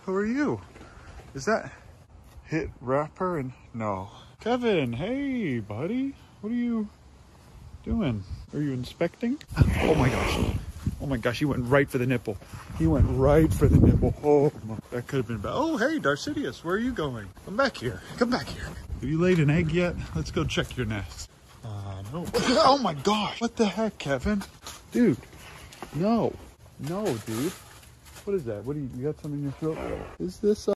Who are you? Is that Hit Rapper? And no. Kevin, hey, buddy. What are you doing? Are you inspecting? Oh my gosh. Oh my gosh, he went right for the nipple. He went right for the nipple. Oh, that could have been bad. Oh, hey, Darcidius, where are you going? Come back here. Come back here. Have you laid an egg yet? Let's go check your nest. No. Oh my gosh. What the heck, Kevin? Dude. No. No, dude. What is that? What do you got something in your throat? Is this